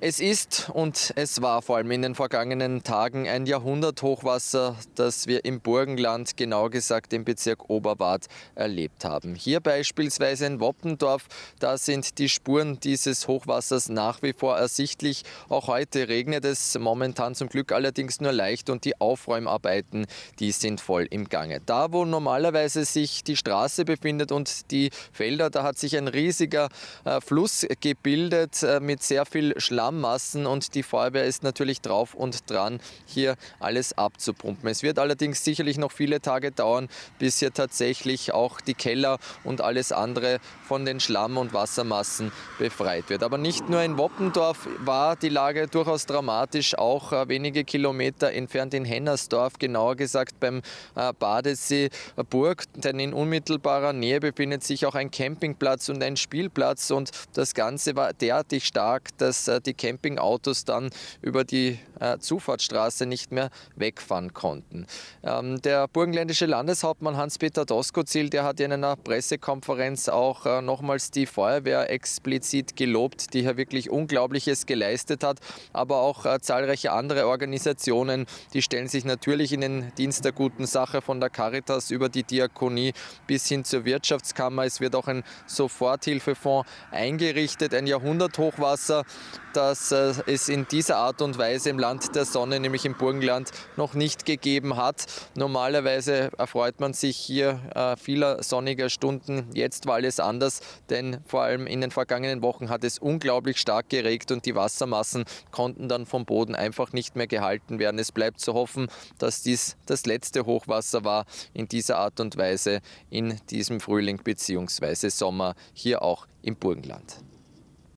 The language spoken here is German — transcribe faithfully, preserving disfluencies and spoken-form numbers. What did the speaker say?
Es ist und es war vor allem in den vergangenen Tagen ein Jahrhunderthochwasser, das wir im Burgenland, genau gesagt im Bezirk Oberwart, erlebt haben. Hier beispielsweise in Woppendorf, da sind die Spuren dieses Hochwassers nach wie vor ersichtlich. Auch heute regnet es momentan zum Glück allerdings nur leicht und die Aufräumarbeiten, die sind voll im Gange. Da, wo normalerweise sich die Straße befindet und die Felder, da hat sich ein riesiger äh, Fluss gebildet äh, mit sehr viel Schlamm. Massen und die Feuerwehr ist natürlich drauf und dran, hier alles abzupumpen. Es wird allerdings sicherlich noch viele Tage dauern, bis hier tatsächlich auch die Keller und alles andere von den Schlamm- und Wassermassen befreit wird. Aber nicht nur in Woppendorf war die Lage durchaus dramatisch, auch äh, wenige Kilometer entfernt in Hennersdorf, genauer gesagt beim äh, Badesee Burg, denn in unmittelbarer Nähe befindet sich auch ein Campingplatz und ein Spielplatz und das Ganze war derartig stark, dass äh, die Campingautos dann über die äh, Zufahrtsstraße nicht mehr wegfahren konnten. Ähm, der burgenländische Landeshauptmann Hans-Peter Doskozil, der hat in einer Pressekonferenz auch äh, nochmals die Feuerwehr explizit gelobt, die hier wirklich Unglaubliches geleistet hat, aber auch äh, zahlreiche andere Organisationen, die stellen sich natürlich in den Dienst der guten Sache, von der Caritas über die Diakonie bis hin zur Wirtschaftskammer. Es wird auch ein Soforthilfefonds eingerichtet, ein Jahrhunderthochwasser, dass äh, es in dieser Art und Weise im Land der Sonne, nämlich im Burgenland, noch nicht gegeben hat. Normalerweise erfreut man sich hier äh, vieler sonniger Stunden. Jetzt war alles anders, denn vor allem in den vergangenen Wochen hat es unglaublich stark geregnet und die Wassermassen konnten dann vom Boden einfach nicht mehr gehalten werden. Es bleibt zu hoffen, dass dies das letzte Hochwasser war in dieser Art und Weise in diesem Frühling bzw. Sommer hier auch im Burgenland.